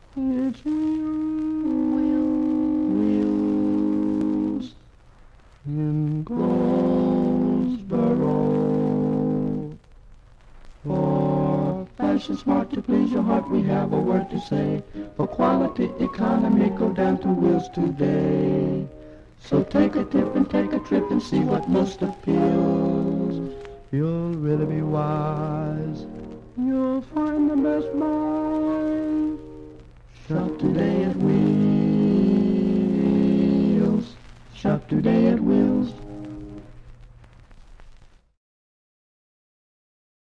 It's wheels in Goldsboro. For fashion smart to please your heart, we have a word to say. For quality economy, go down to Wheels today. So take a tip and take a trip and see what most appeals. You'll really be wise. You'll find the best buy. Shop today at Wheels.